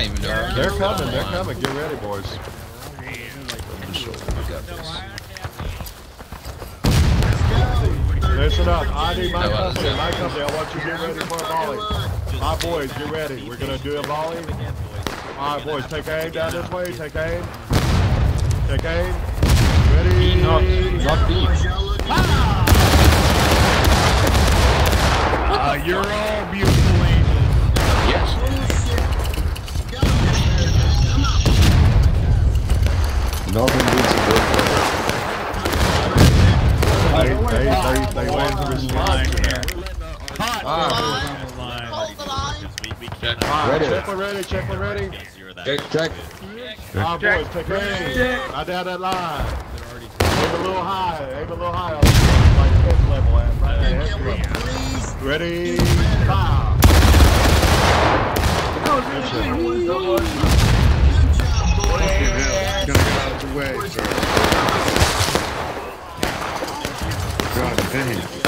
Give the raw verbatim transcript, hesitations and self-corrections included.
even know. Uh, they're coming, they're coming. Get ready, boys. Listen up. I need my company. My company. I want you to get ready for a volley. My boys, get ready. We're going to do a volley. All right, boys, take aim down this way. Take aim. Take aim. Ready? Not, not deep. Uh, you're all beautiful angels. Yes. Nothing beats a good player. They, they, they, they went to response to that. Hot. All right, Ready. check one ready, check one ready. Check, check. All right, boys, take aim. Right down that line. Aim a little high, aim a little high on the like head level at right there. Ready, fire. Good shot. Gonna get out of the way, sir. God damn.